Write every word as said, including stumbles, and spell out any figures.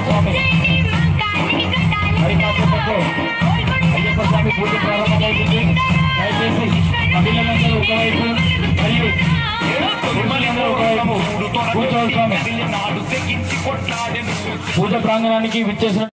స్వామి మరి కాసేపట్లో అయ్యప్ప స్వామి పూజ ప్రారంభమవుతుంది. దయచేసి మహిళలందరూ ఒకవైపు మరియు నిర్మలందరూ ఒకవైపు కూర్చోవాలి. స్వామి పూజ ప్రాంగణానికి విచ్చేసిన